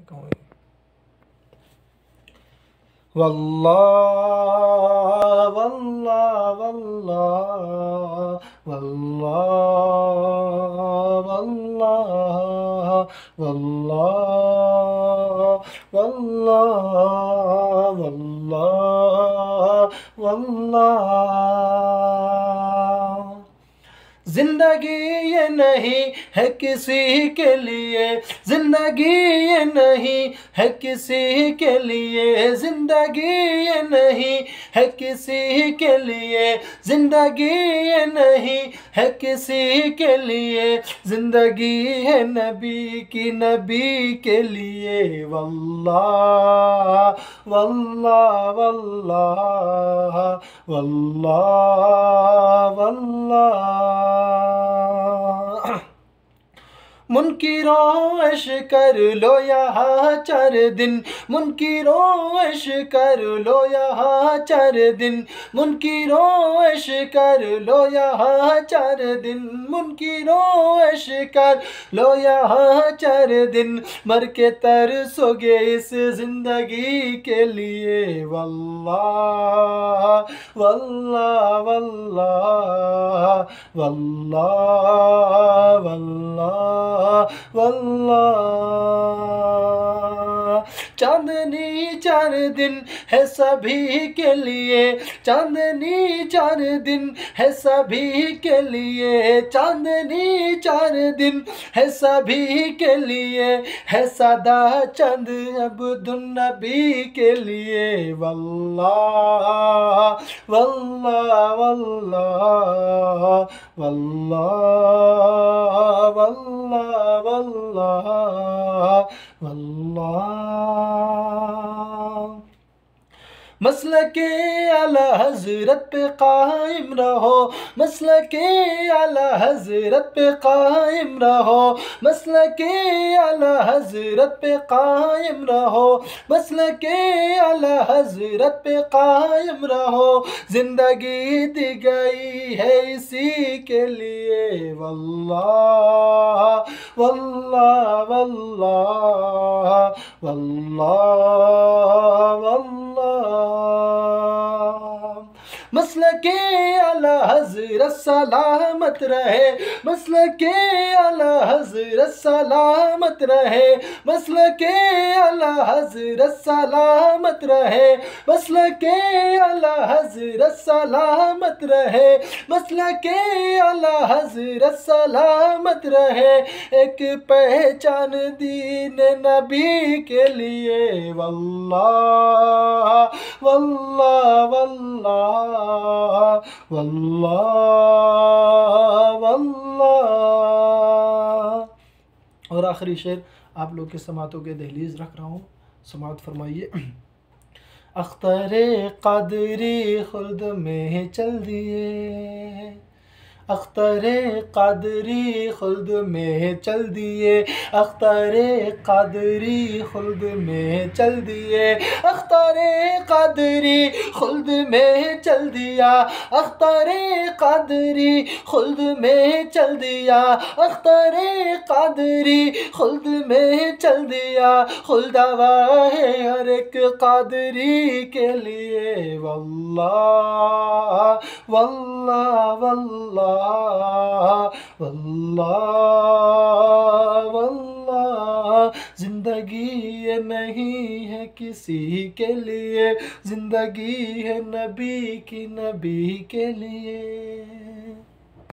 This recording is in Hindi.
कहूँ वल्लाह वल्लाह वल्लाह वल्लाह वल्लाह वल्लाह वल्लाह वल्लाह वल्लाह। जिंदगी ये नहीं है किसी के लिए, जिंदगी ये नहीं है किसी के लिए, जिंदगी ये नहीं है किसी के लिए, जिंदगी ये नहीं है किसी के लिए, जिंदगी है नबी की नबी के लिए। वल्लाह वल्लाह वल्लाह वल्लाह वल्लाह। मुनकिरों ऐश कर लो यहाँ 4 दिन, मुनकिरों ऐश कर लो यहाँ 4 दिन, मुनकिरों ऐश कर लो यहाँ 4 दिन, मुनकिरों ऐश कर लो यहाँ 4 दिन, मर के तरसोगे इस जिंदगी के लिए। वल्लाह वल्लाह वल्लाह वल्लाह वल्लाह वल्लाह। चांदनी 4 दिन है सभी के लिए, चांदनी 4 दिन है सभी के लिए, चांदनी 4 दिन है सभी के लिए, है सदा चंद अब्दुन्नबी के लिए। वल्लाह वल्लाह वल्लाह वल्लाह वल्लाह वल्लाह वल्लाह। मसलके आला हज़रत पे कायम रहो, मसलके आला हज़रत पे कायम रहो, मसलके आला हज़रत पे कायम रहो, मसलके आला हज़रत पे कायम रहो, जिंदगी दी गई है इसी के लिए। वल्लाह वल्लाह वल्लाह वल्लाह वल्लाह। मसलके आला हज़रत सलामत रहे, मसलके आला हज़रत सलामत रहे, मसलके आला हज़रत सलामत रहे, मसलके आला हज़रत सलामत रहे, मसलके आला हज़रत सलामत रहे, एक पहचान दीन नबी के लिए। वल्लाह वल्लाह वल्लाह वल्लाह वल्लाह। और आखिरी शेर आप लोग के समातों के दहलीज रख रहा हूँ, समात फरमाइए। अख्तरे क़ादरी खुल्द में चल दिए, अख्तरे क़ादरी खुल्द में चल दिए, अख्तरे क़ादरी खुल्द में चल दिए, अख्तरे क़ादरी खुल्द में चल दिया, अख्तरे क़ादरी खुल्द में चल दिया, अख्तरे क़ादरी खुल्द में चल दिया, खुल्दावा है हर एक क़ादरी के लिए। वल्लाह वल्लाह वल्लाह वल्लाह वल्लाह। जिंदगी ये नहीं है किसी के लिए, जिंदगी है नबी की नबी के लिए।